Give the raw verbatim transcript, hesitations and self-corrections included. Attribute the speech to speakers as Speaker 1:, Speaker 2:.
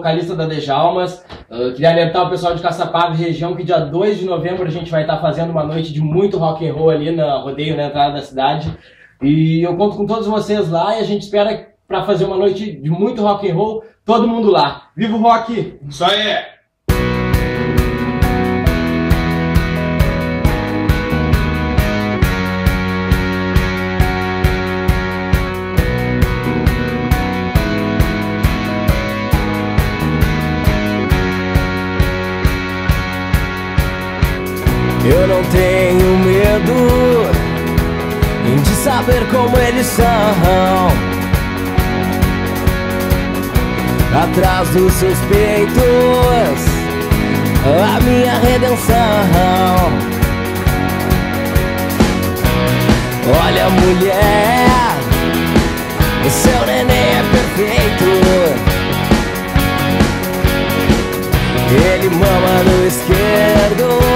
Speaker 1: vocalista da Djalmas. Uh, queria alertar o pessoal de Caçapava e região que dia dois de novembro a gente vai estar fazendo uma noite de muito rock and roll ali na rodeio, na entrada da cidade. E eu conto com todos vocês lá e a gente espera para fazer uma noite de muito rock and roll, todo mundo lá. Viva o rock!
Speaker 2: Isso aí!
Speaker 3: Eu não tenho medo de saber como eles são. Atrás dos seus peitos, a minha redenção. Olha, mulher, o seu neném é perfeito. Ele mama no esquerdo,